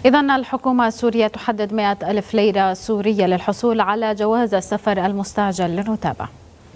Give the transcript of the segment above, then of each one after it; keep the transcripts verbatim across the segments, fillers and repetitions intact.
إذن الحكومة السورية تحدد مئة ألف ليرة سورية للحصول على جواز السفر المستعجل. لنتابع.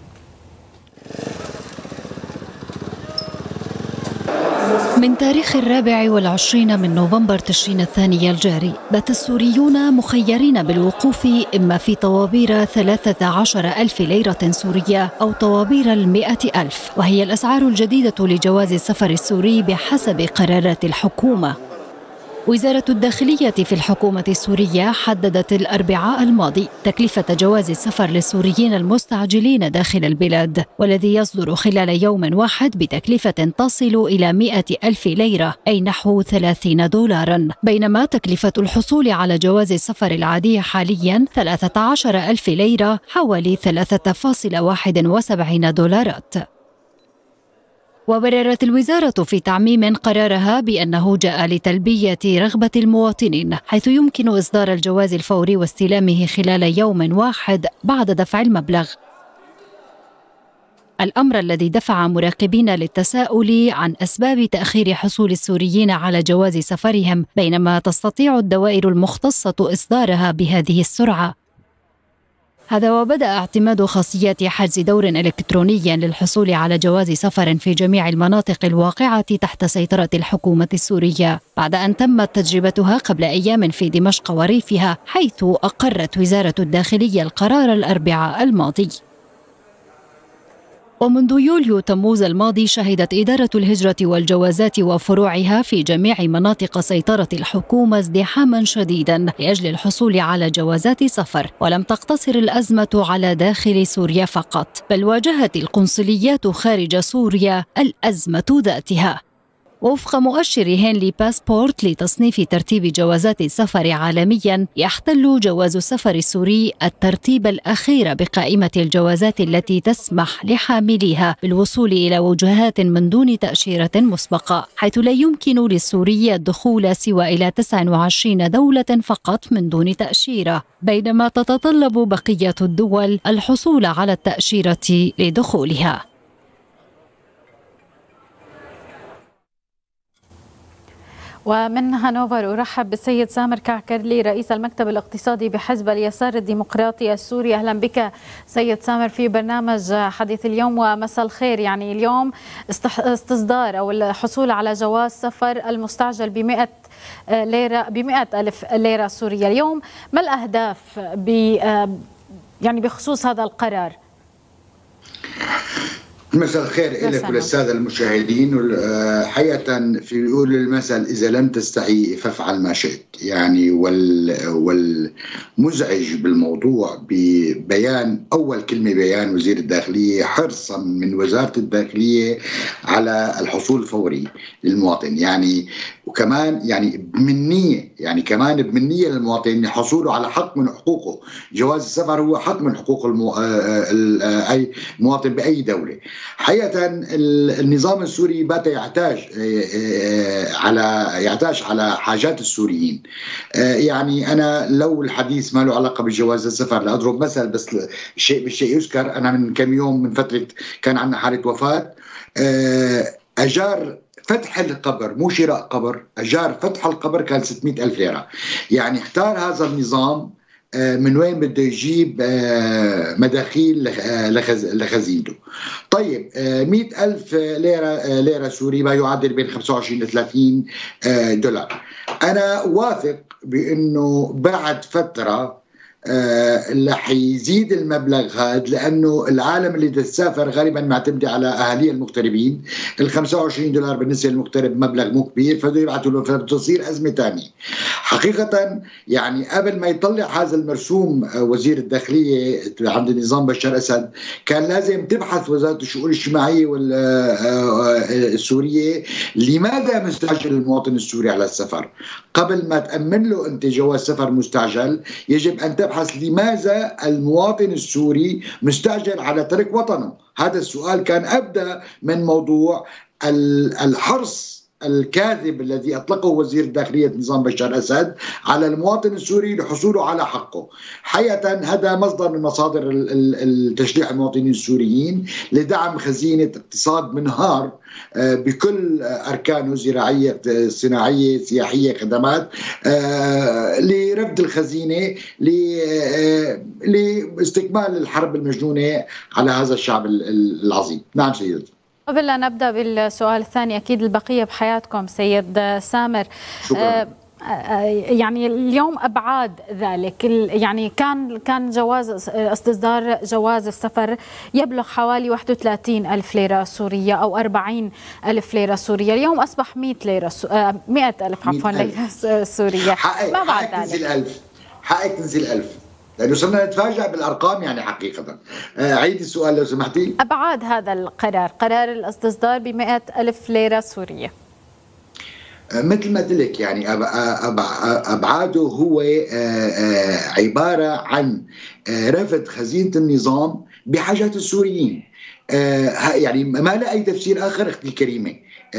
من تاريخ الرابع والعشرين من نوفمبر تشرين الثاني الجاري بات السوريون مخيرين بالوقوف إما في طوابير ثلاثة عشر ألف ليرة سورية أو طوابير المئة ألف، وهي الأسعار الجديدة لجواز السفر السوري بحسب قرارات الحكومة. وزارة الداخلية في الحكومة السورية حددت الأربعاء الماضي تكلفة جواز السفر للسوريين المستعجلين داخل البلاد، والذي يصدر خلال يوم واحد بتكلفة تصل إلى مئة ألف ليرة أي نحو ثلاثين دولاراً، بينما تكلفة الحصول على جواز السفر العادي حالياً ثلاثة عشر ألف ليرة حوالي ثلاثة فاصلة واحد وسبعين دولارات. وبررت الوزارة في تعميم قرارها بأنه جاء لتلبية رغبة المواطنين، حيث يمكن إصدار الجواز الفوري واستلامه خلال يوم واحد بعد دفع المبلغ، الأمر الذي دفع مراقبين للتساؤل عن أسباب تأخير حصول السوريين على جواز سفرهم، بينما تستطيع الدوائر المختصة إصدارها بهذه السرعة. هذا وبدأ اعتماد خاصيات حجز دور إلكتروني للحصول على جواز سفر في جميع المناطق الواقعة تحت سيطرة الحكومة السورية، بعد أن تمت تجربتها قبل أيام في دمشق وريفها، حيث أقرت وزارة الداخلية القرار الأربعاء الماضي. ومنذ يوليو تموز الماضي شهدت إدارة الهجرة والجوازات وفروعها في جميع مناطق سيطرة الحكومة ازدحاما شديدا لأجل الحصول على جوازات سفر، ولم تقتصر الأزمة على داخل سوريا فقط، بل واجهت القنصليات خارج سوريا الأزمة ذاتها. وفق مؤشر هنلي باسبورت لتصنيف ترتيب جوازات السفر عالميا، يحتل جواز السفر السوري الترتيب الأخير بقائمة الجوازات التي تسمح لحامليها بالوصول إلى وجهات من دون تأشيرة مسبقة، حيث لا يمكن للسوري الدخول سوى إلى تسعة وعشرين دولة فقط من دون تأشيرة، بينما تتطلب بقية الدول الحصول على التأشيرة لدخولها. ومن هانوفر أرحب بالسيد سامر كعكرلي رئيس المكتب الاقتصادي بحزب اليسار الديمقراطي السوري. أهلا بك سيد سامر في برنامج حديث اليوم، ومساء الخير. يعني اليوم استصدار أو الحصول على جواز سفر المستعجل بمئة ليرة بمئة ألف ليرة سورية، اليوم ما الأهداف ب يعني بخصوص هذا القرار؟ مساء الخير لك وللساده المشاهدين. حقيقه في يقول المثل اذا لم تستحي فافعل ما شئت، يعني والمزعج بالموضوع ببيان اول كلمه بيان وزير الداخليه حرصا من وزاره الداخليه على الحصول الفوري للمواطن، يعني وكمان يعني بمنيه يعني كمان بمنيه للمواطن حصوله على حق من حقوقه. جواز السفر هو حق من حقوق المو... اي مواطن باي دوله. حقيقة النظام السوري بات يحتاج على يحتاج على حاجات السوريين. يعني أنا لو الحديث ما له علاقة بجواز السفر لأضرب مثل، بس الشيء بالشيء يذكر. أنا من كم يوم من فترة كان عندنا حالة وفاة، أجار فتح القبر مو شراء قبر، أجار فتح القبر كان ستمئة ألف ليرة. يعني اختار هذا النظام من وين بده يجيب مداخيل لخزينته. طيب مئة ألف ليرة ليرة سوري ما يعادل بين خمسة وعشرين إلى ثلاثين دولار. أنا واثق بأنه بعد فترة رح يزيد المبلغ هذا، لانه العالم اللي تسافر غالبا معتمده على اهاليه المغتربين. ال خمسة وعشرين دولار بالنسبه للمغترب مبلغ مو كبير، فبده يبعثوا له، فبتصير ازمه ثانيه. حقيقه يعني قبل ما يطلع هذا المرسوم وزير الداخليه عند نظام بشار اسد، كان لازم تبحث وزاره الشؤون الاجتماعيه السوريه لماذا مستعجل المواطن السوري على السفر. قبل ما تامن له انت جواز سفر مستعجل، يجب ان تبحث لماذا المواطن السوري مستعجل على ترك وطنه. هذا السؤال كان أبدأ من موضوع الحرص الكاذب الذي أطلقه وزير داخلية نظام بشار الأسد على المواطن السوري لحصوله على حقه. حقيقة هذا مصدر من مصادر التشريع المواطنين السوريين لدعم خزينة اقتصاد منهار بكل أركانه، زراعية، صناعية، سياحية، خدمات، لرفد الخزينة لاستكمال الحرب المجنونة على هذا الشعب العظيم. نعم سيدتي. قبل أن نبدأ بالسؤال الثاني، أكيد البقية بحياتكم سيد سامر. شكرا. يعني اليوم أبعاد ذلك، يعني كان كان جواز استصدار جواز السفر يبلغ حوالي واحد وثلاثين ألف ليرة سورية أو أربعين ألف ليرة سورية، اليوم أصبح مئة ليرة مئة ألف عفوا ليرة سورية. ما بعد ذلك تنزل ألف، حقك تنزل ألف، لأنه صرنا نتفاجأ بالأرقام. يعني حقيقة عيد السؤال لو سمحتي. أبعاد هذا القرار، قرار الاستصدار بمئة ألف ليرة سورية، مثل ما قلت لك يعني أبعاده هو عبارة عن رفض خزينة النظام بحاجات السوريين. يعني ما لا أي تفسير آخر أختي الكريمة.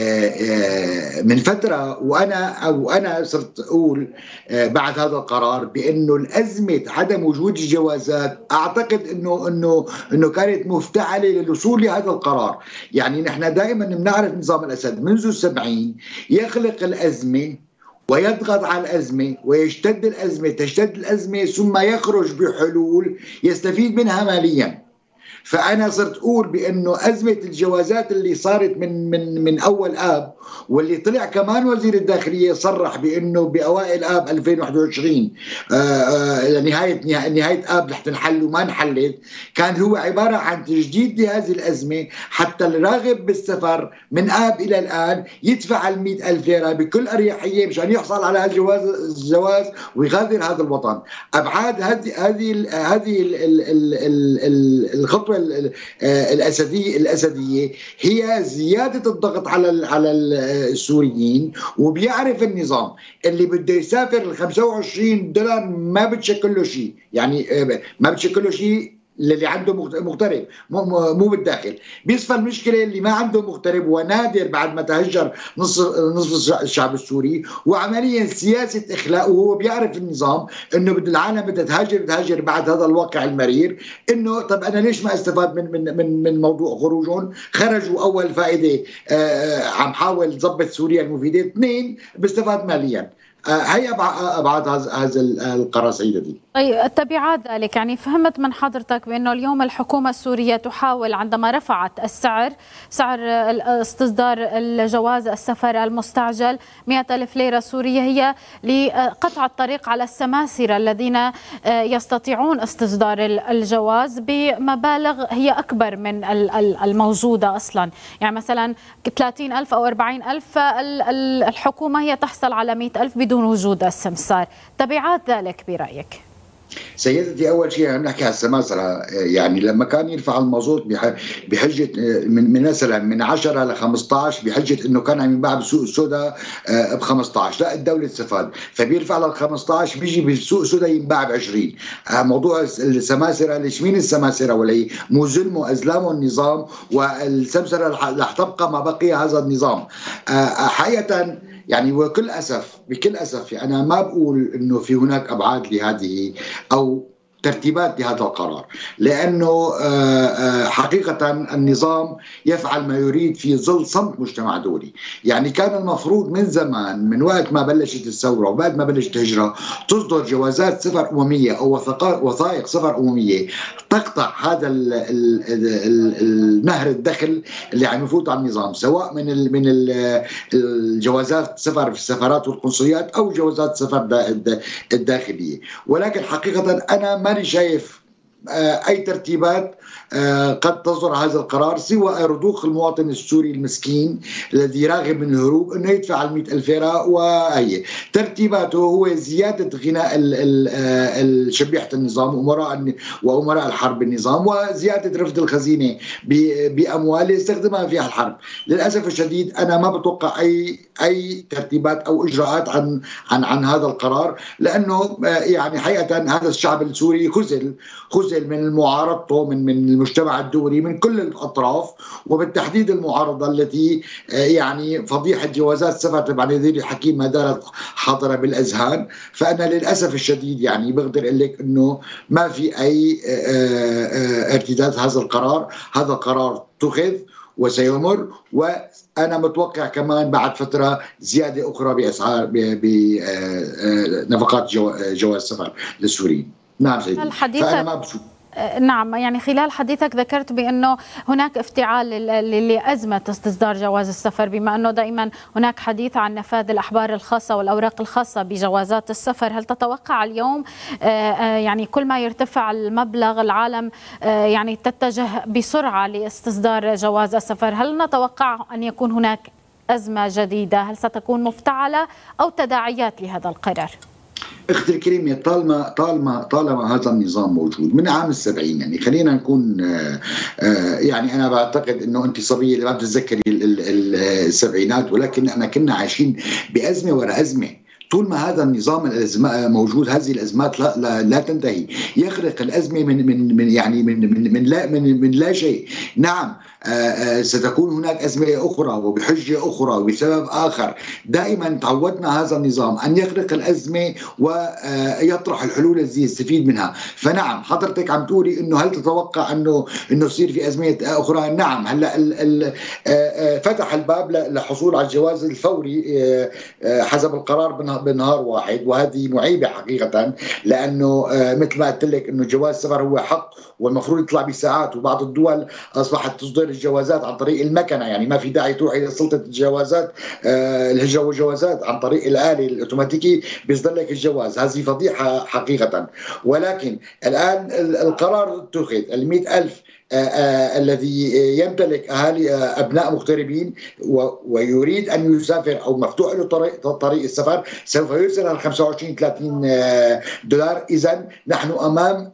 من فترة وأنا وأنا صرت أقول بعد هذا القرار بأنه الأزمة عدم وجود الجوازات أعتقد أنه أنه أنه كانت مفتعلة للوصول لهذا القرار. يعني نحن دائما بنعرف نظام الأسد منذ السبعين يخلق الأزمة ويضغط على الأزمة ويشتد الأزمة، تشتد الأزمة ثم يخرج بحلول يستفيد منها ماليا. فأنا صرت أقول بأنه أزمة الجوازات اللي صارت من من من أول آب، واللي طلع كمان وزير الداخلية صرح بأنه بأوائل آب ألفين وواحد وعشرين نهاية نهاية آب رح تنحل وما انحلت، كان هو عبارة عن تجديد لهذه الأزمة حتى الراغب بالسفر من آب إلى الآن يدفع المئة ألف ليرة بكل أريحية مشان يحصل على هذا الجواز الجواز ويغادر هذا الوطن. أبعاد هذه هذه هذه الخطوة الأسدية الأسدية هي زيادة الضغط على على السوريين. وبيعرف النظام اللي بده يسافر ال خمسة وعشرين دولار ما بتشكل له شيء، يعني ما بتشكل له شيء اللي عنده مغترب مو مو بالداخل. بيصفى المشكله اللي ما عنده مغترب ونادر بعد ما تهجر نص نصف الشعب السوري، وعمليا سياسه اخلاء. وهو بيعرف النظام انه بده العالم بدها تهاجر تهاجر بعد هذا الواقع المرير. انه طب انا ليش ما استفاد من من من, من موضوع خروجهم؟ خرجوا اول فائده آه عم حاول ضبط سوريا المفيده، اثنين بيستفاد ماليا. هي ابعاد هذا القرار سيدتي. طيب التبعات ذلك، يعني فهمت من حضرتك بانه اليوم الحكومه السوريه تحاول عندما رفعت السعر سعر استصدار الجواز السفر المستعجل مئة ألف ليره سوريه هي لقطع الطريق على السماسره الذين يستطيعون استصدار الجواز بمبالغ هي اكبر من الموجوده اصلا. يعني مثلا ثلاثين ألف او أربعين ألف الحكومه هي تحصل على مئة ألف بدون وجود السمسار. تبعات ذلك برأيك؟ سيدتي أول شيء عم نحكي على السماسرة. يعني لما كان يرفع المازوت بحجة من مثلا من عشرة ل خمسة عشر بحجة إنه كان عم ينباع بسوق السوداء ب خمسة عشر، لا الدولة استفاد فبيرفع لل خمسة عشر بيجي بالسوق السوداء ينباع ب عشرين. موضوع السماسرة ليش مين السماسرة ولا هي مو ظلم وأزلامه النظام، والسمسرة رح تبقى ما بقي هذا النظام. حقيقة يعني وكل أسف بكل أسف أنا ما بقول إنه في هناك أبعاد لهذه أو ترتيبات لهذا القرار، لأنه حقيقة النظام يفعل ما يريد في ظل صمت مجتمع دولي. يعني كان المفروض من زمان من وقت ما بلشت الثورة وبعد ما بلشت الهجرة تصدر جوازات سفر أممية أو وثائق سفر أممية تقطع هذا النهر الدخل اللي عم يفوت على النظام، سواء من ال من ال الجوازات سفر في السفارات والقنصليات أو جوازات سفر الداخلية. ولكن حقيقة أنا ماني شايف أي ترتيبات قد تصدر هذا القرار سوى رضوخ المواطن السوري المسكين الذي راغب من الهروب انه يدفع المئة ألف ليرة. وهي ترتيباته هو زيادة غناء شبيحة النظام وأمراء وأمراء الحرب النظام، وزيادة رفد الخزينة بأموال يستخدمها في الحرب. للأسف الشديد أنا ما بتوقع أي أي ترتيبات أو إجراءات عن عن عن هذا القرار، لأنه يعني حقيقة هذا الشعب السوري خذل خذل بذل من معارضته من من المجتمع الدولي من كل الاطراف، وبالتحديد المعارضه التي يعني فضيحه جوازات السفر تبع نظير الحكيم ما زالت حاضره بالاذهان. فانا للاسف الشديد يعني بقدر اقول لك انه ما في اي ارتداد هذا القرار، هذا قرار اتخذ وسيمر، وانا متوقع كمان بعد فتره زياده اخرى باسعار بنفقات جواز السفر للسوريين. نعم سيدي، فانا ما بشوف. نعم، يعني خلال حديثك ذكرت بأنه هناك افتعال لأزمة استصدار جواز السفر، بما أنه دائما هناك حديث عن نفاذ الأحبار الخاصة والأوراق الخاصة بجوازات السفر. هل تتوقع اليوم يعني كل ما يرتفع المبلغ العالم يعني تتجه بسرعة لاستصدار جواز السفر؟ هل نتوقع أن يكون هناك أزمة جديدة؟ هل ستكون مفتعلة أو تداعيات لهذا القرار؟ اختي الكريمه، طالما طالما طالما هذا النظام موجود من عام السبعين، يعني خلينا نكون آآ آآ يعني انا بعتقد انه انت صبيه اللي ما بتتذكري السبعينات، ولكن احنا كنا عايشين بازمه وراء ازمه. طول ما هذا النظام موجود هذه الازمات لا لا, لا تنتهي، يخلق الازمه من من من يعني من من من لا من, من لا شيء. نعم آآ ستكون هناك ازمه اخرى وبحجه اخرى وبسبب اخر. دائما تعودنا هذا النظام ان يخلق الازمه ويطرح الحلول التي يستفيد منها. فنعم حضرتك عم تقولي انه هل تتوقع انه انه يصير في ازمه اخرى؟ نعم. هلا فتح الباب للحصول على الجواز الفوري حسب القرار بنهار واحد، وهذه معيبه حقيقه، لانه مثل ما قلت لك انه جواز السفر هو حق والمفروض يطلع بساعات، وبعض الدول اصبحت تصدر الجوازات عن طريق المكنه، يعني ما في داعي تروح الى سلطه الجوازات الهجره والجوازات، عن طريق الاله الاوتوماتيكي بيصدر لك الجواز. هذه فضيحه حقيقه. ولكن الان القرار اتخذ ال مئة ألف الذي يمتلك اهالي ابناء مغتربين ويريد ان يسافر او مفتوح له طريق طريق السفر سوف يرسل على خمسة وعشرين ثلاثين دولار. اذا نحن امام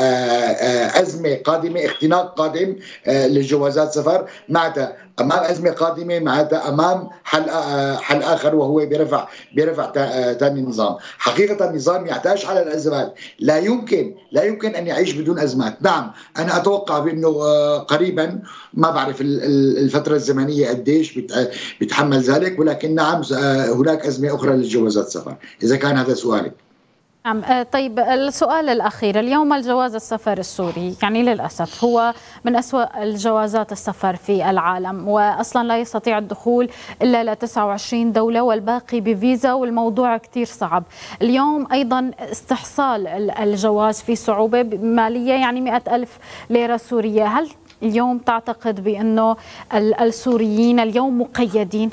ازمه قادمه، اختناق قادم للجوازات سفر، معناتها امام ازمه قادمه، معناتها امام حل حل اخر وهو برفع برفع ثاني النظام. حقيقه النظام يحتاج على الازمات، لا يمكن لا يمكن ان يعيش بدون ازمات. نعم انا اتوقع بانه قريبا، ما بعرف الفتره الزمنيه قديش بتحمل ذلك، ولكن نعم هناك ازمه اخرى للجوازات السفر، اذا كان هذا سؤالك. نعم. طيب السؤال الأخير، اليوم الجواز السفر السوري يعني للأسف هو من أسوأ الجوازات السفر في العالم، وأصلا لا يستطيع الدخول إلا ل تسعة وعشرين دولة والباقي بفيزا، والموضوع كتير صعب. اليوم أيضا استحصال الجواز في صعوبة مالية، يعني مئة ألف ليرة سورية. هل اليوم تعتقد بأنه السوريين اليوم مقيدين؟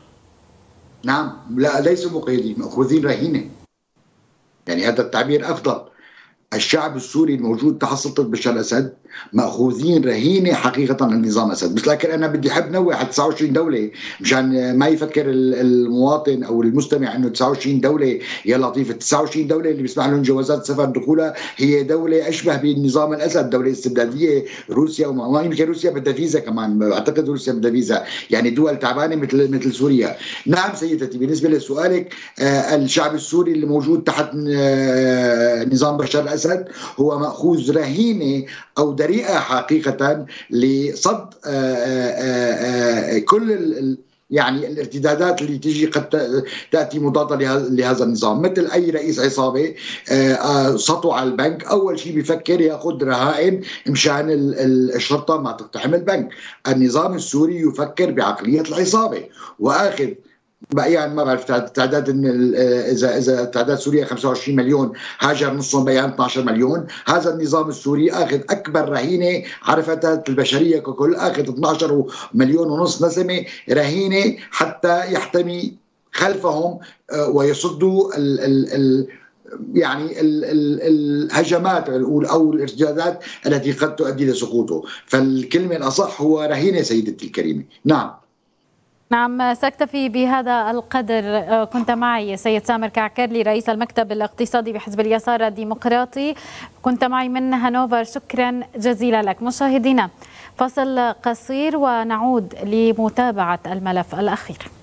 نعم، لا ليسوا مقيدين، مأخوذين رهينة. يعني هذا التعبير أفضل. الشعب السوري الموجود تحت سلطة بشار الأسد مأخوذين رهينة حقيقة عن نظام أسد. بس لكن أنا بدي أحب نوع على تسعة وعشرين دولة مشان ما يفكر المواطن أو المستمع أنه تسعة وعشرين دولة يا لطيف. تسعة وعشرين دولة اللي بيسمح لهم جوازات سفر دخولها هي دولة أشبه بالنظام الأسد، دولة استبدادية. روسيا وما يمكن روسيا بدها فيزا كمان، أعتقد روسيا بدها فيزا، يعني دول تعبانة مثل مثل سوريا. نعم سيدتي، بالنسبة لسؤالك آه الشعب السوري اللي موجود تحت آه نظام بشار الأسد هو مأخوذ رهينة أو دريئة حقيقة لصد كل يعني الارتدادات اللي تجي قد تأتي مضادة لهذا النظام. مثل أي رئيس عصابة سطو على البنك، أول شيء بيفكر يأخذ رهائن مشان الشرطة ما تقتحم البنك. النظام السوري يفكر بعقلية العصابة وآخذ بيان، ما بعرف تعداد ان اذا اذا تعداد سوريا خمسة وعشرين مليون، هاجر نصهم بيان اثني عشر مليون. هذا النظام السوري اخذ اكبر رهينه عرفتها البشريه ككل، اخذ اثني عشر مليون ونص نسمه رهينه حتى يحتمي خلفهم ويصدوا ال ال ال يعني ال ال الهجمات او الارتدادات التي قد تؤدي لسقوطه. فالكلمه الاصح هو رهينه سيدتي الكريمه. نعم نعم، سأكتفي بهذا القدر. كنت معي سيد سامر كعكرلي رئيس المكتب الاقتصادي بحزب اليسار الديمقراطي، كنت معي من هانوفر، شكرا جزيلا لك. مشاهدينا فاصل قصير ونعود لمتابعة الملف الأخير.